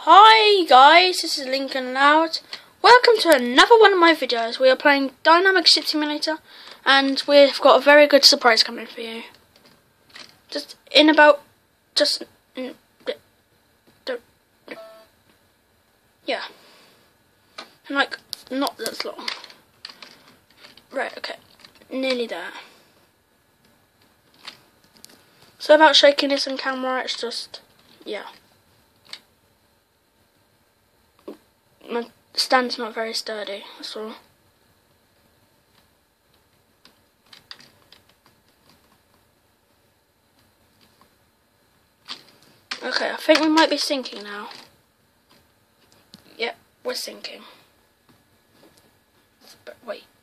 Hi guys, this is Lincoln Loud. Welcome to another one of my videos. We are playing Dynamic Ship Simulator and we've got a very good surprise coming for you. Yeah. And like, not that long. Right, okay. Nearly there. So about shakiness on camera, it's just, yeah. My stand's not very sturdy, that's all. Okay, I think we might be sinking now. Yep, we're sinking. But wait.